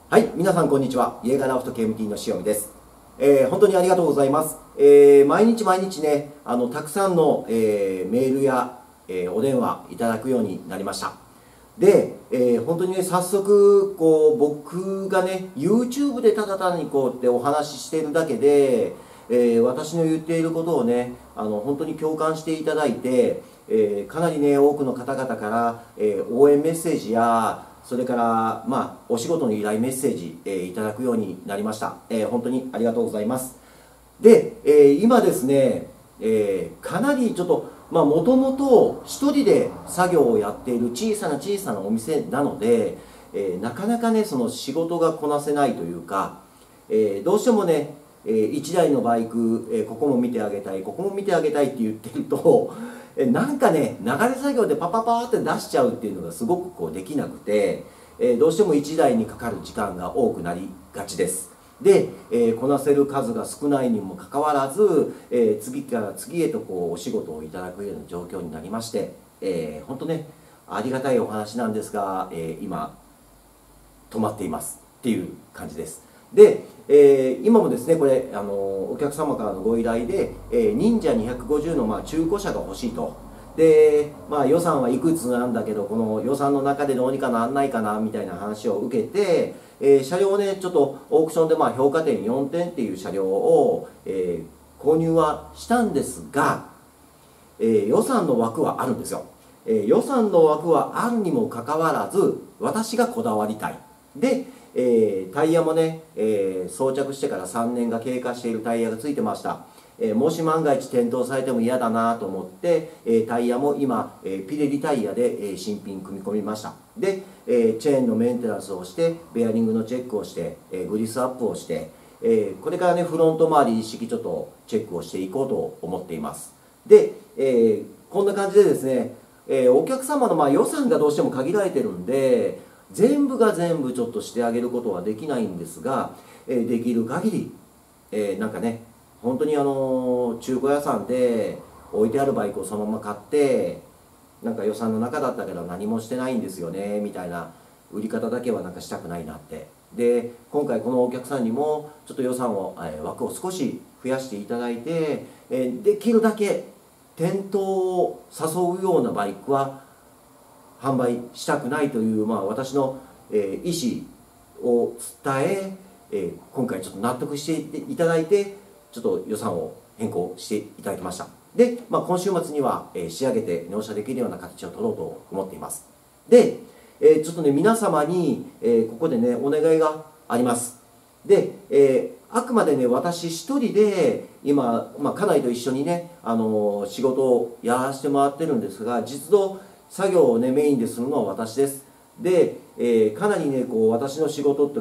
はい、皆さんこんにちは。イエガラフト KMT の塩見です。本当にありがとうございます。毎日毎日ね、たくさんの、メールや、お電話いただくようになりました。で、本当にね、早速、僕がね、YouTube でただ単にってお話ししているだけで、私の言っていることをね、本当に共感していただいて、かなりね、多くの方々から、応援メッセージや、それから、お仕事の依頼メッセージ、いただくようになりました。本当にありがとうございます。で、今ですね、かなりちょっと、もともと一人で作業をやっている小さなお店なので、なかなかね、その仕事がこなせないというか、どうしてもね、1台のバイク、ここも見てあげたい、ここも見てあげたいって言ってると、なんかね、流れ作業でパパパーって出しちゃうっていうのがすごくできなくて、どうしても1台にかかる時間が多くなりがちです。で、こなせる数が少ないにもかかわらず、次から次へとお仕事をいただくような状況になりまして、本当ね、ありがたいお話なんですが、今、止まっていますっていう感じです。で、今もですね、これお客様からのご依頼で、忍者250の中古車が欲しいと。で、予算はいくつなんだけど、この予算の中でどうにかなんないかなみたいな話を受けて、車両をね、ちょっとオークションで評価点4点っていう車両を、購入はしたんですが、予算の枠はあるんですよ。予算の枠はあるにもかかわらず、私がこだわりたい。で、タイヤもね、装着してから3年が経過しているタイヤがついてました。もし万が一転倒されても嫌だなと思って、タイヤも今、ピレリタイヤで、新品組み込みました。で、チェーンのメンテナンスをして、ベアリングのチェックをして、グリスアップをして、これからね、フロント周り一式ちょっとチェックをしていこうと思っています。で、こんな感じでですね、お客様の予算がどうしても限られてるんで、全部が全部ちょっとしてあげることはできないんですが、できる限り、なんかね、本当に中古屋さんで置いてあるバイクをそのまま買って、なんか予算の中だったけど何もしてないんですよね、みたいな売り方だけはなんかしたくないなって。で、今回このお客さんにもちょっと予算を、枠を少し増やしていただいて、できるだけ転倒を誘うようなバイクは販売したくないという、私の、意思を伝え、今回ちょっと納得していただいて、ちょっと予算を変更していただきました。で、今週末には、仕上げて納車できるような形を取ろうと思っています。で、ちょっとね、皆様に、ここでね、お願いがあります。で、あくまでね、私一人で今、家内と一緒にね、仕事をやらせてもらってるんですが、実動作業をね、メインでするのは私です。で、かなりね、私の仕事って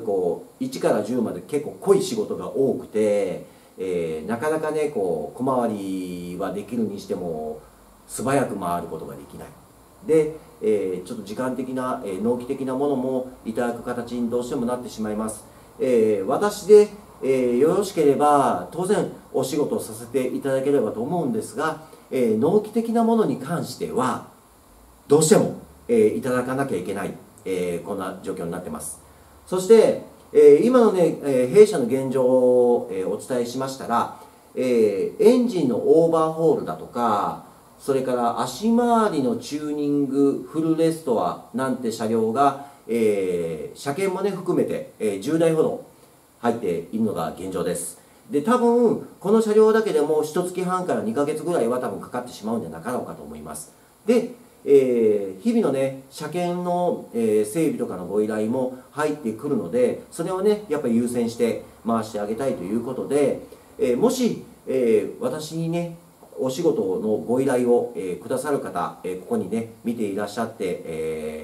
1から10まで結構濃い仕事が多くて、なかなかね、小回りはできるにしても、素早く回ることができない。で、ちょっと時間的な、納期的なものもいただく形にどうしてもなってしまいます。私で、よろしければ、当然お仕事をさせていただければと思うんですが、納期的なものに関しては、どうしても、いただかなきゃいけない、こんな状況になってます。そして、今のね、弊社の現状を、お伝えしましたら、エンジンのオーバーホールだとか、それから足回りのチューニング、フルレストアなんて車両が、車検もね含めて、10台ほど入っているのが現状です。で、多分この車両だけでも1月半から2ヶ月ぐらいは多分かかってしまうんじゃなかろうかと思います。で、日々のね、車検の、整備とかのご依頼も入ってくるので、それをね、やっぱり優先して回してあげたいということで、もし、私にね、お仕事のご依頼を、くださる方、ここにね、見ていらっしゃって、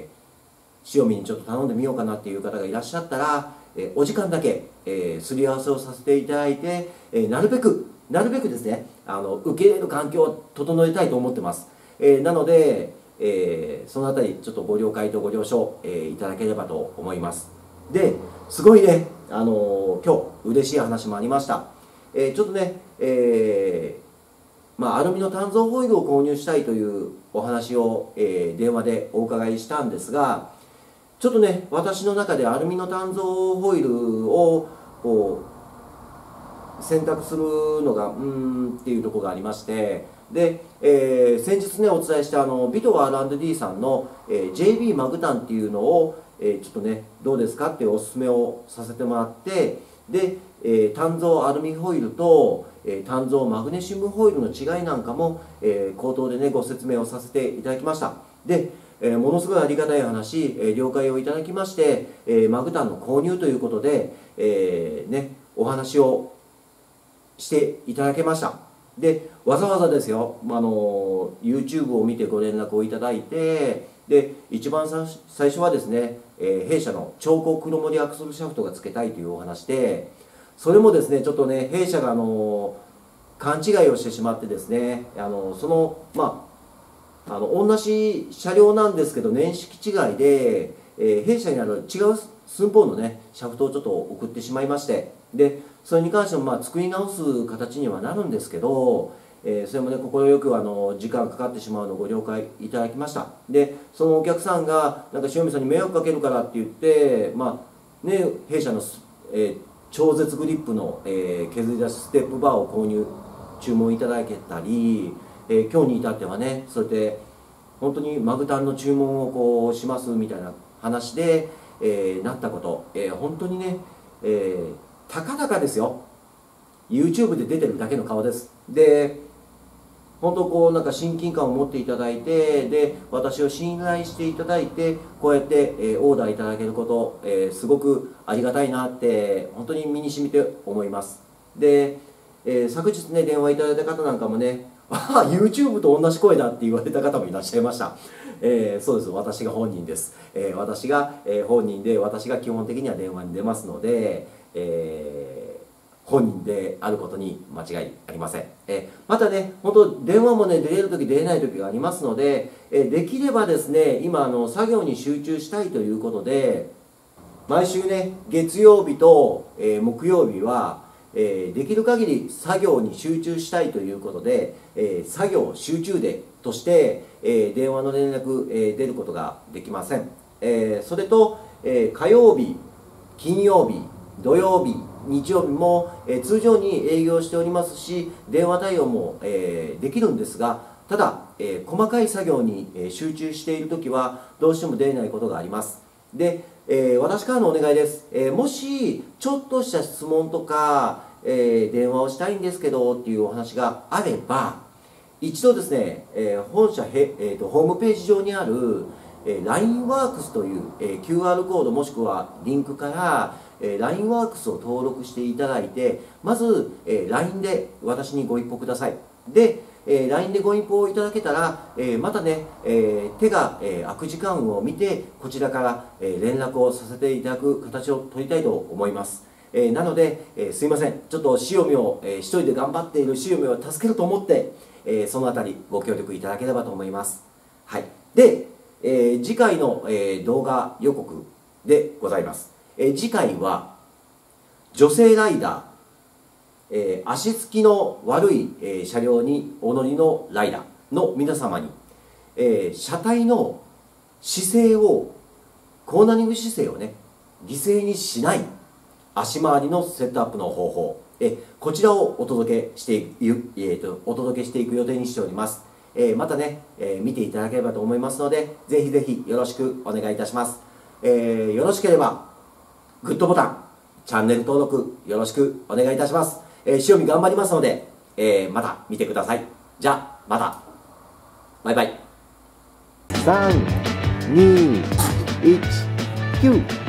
塩見にちょっと頼んでみようかなっていう方がいらっしゃったら、お時間だけ、すり合わせをさせていただいて、なるべくですね、受け入れる環境を整えたいと思ってます。なので、そのあたりちょっとご了解とご了承、いただければと思います。で、すごいね、今日嬉しい話もありました。ちょっとね、アルミの鍛造ホイールを購入したいというお話を、電話でお伺いしたんですが、 ちょっとね、私の中でアルミの鍛造ホイールをこう選択するのがっていうところがありまして、で、先日ねお伝えしたビト R&D さんの、JB マグタンっていうのを、ちょっとねどうですかっていうおすすめをさせてもらって、で、鍛造アルミホイールと、鍛造マグネシウムホイールの違いなんかも、口頭でねご説明をさせていただきました。で、ものすごいありがたい話、了解をいただきまして、マグタンの購入ということで、お話をしていただけました。で、わざわざですよ、YouTube を見てご連絡をいただいて、で、一番最初はですね、弊社の超高黒森アクセルシャフトが付けたいというお話で、それもですね、ちょっとね、弊社が勘違いをしてしまってですね、同じ車両なんですけど、年式違いで、弊社にある違う寸法のね、シャフトをちょっと送ってしまいまして、で、それに関しても作り直す形にはなるんですけど、それもね、快く時間かかってしまうのをご了解いただきました。で、そのお客さんが、なんか塩見さんに迷惑かけるからって言って、弊社の、超絶グリップの、削り出しステップバーを購入、注文いただけたり、今日に至ってはね、そうやって本当にマグタンの注文をこうしますみたいな話で、なったこと、本当にね、たかだかですよ、 YouTube で出てるだけの顔です。で、本当こうなんか親近感を持っていただいて、で私を信頼していただいて、こうやって、オーダーいただけること、すごくありがたいなって本当に身に染みて思います。で、昨日ね電話いただいた方なんかもね、YouTube と同じ声だって言われた方もいらっしゃいました。そうです、私が本人です。私が、本人で、私が基本的には電話に出ますので、本人であることに間違いありません。またね、本当電話もね出れる時出れない時がありますので、できればですね、今作業に集中したいということで、毎週ね月曜日と、木曜日はできる限り作業に集中したいということで、作業集中デーとして、電話の連絡、出ることができません。それと、火曜日、金曜日、土曜日、日曜日も、通常に営業しておりますし、電話対応も、できるんですが、ただ、細かい作業に、集中しているときはどうしても出れないことがあります。で、私からのお願いです。もしちょっとした質問とか、電話をしたいんですけどっていうお話があれば、一度ですね、本社ホームページ上にある LINEWORKS という、QR コードもしくはリンクから、LINEWORKS を登録していただいて、まず、LINE で私にご一報ください。で、LINE でご一報いただけたら、またね、手が、空く時間を見て、こちらから、連絡をさせていただく形を取りたいと思います。なので、すいません、ちょっと塩見を、一人で頑張っている塩見を助けると思って、そのあたりご協力いただければと思います。はい。で、次回の、動画予告でございます。次回は女性ライダー、足つきの悪い、車両にお乗りのライダーの皆様に、車体の姿勢をコーナリング姿勢をね犠牲にしない足回りのセットアップの方法、こちらをお届けしていく予定にしております。またね、見ていただければと思いますので、ぜひぜひよろしくお願いいたします。よろしければグッドボタン、チャンネル登録よろしくお願いいたします。塩見頑張りますので、また見てください。じゃあまた、バイバイ。3、2、1、9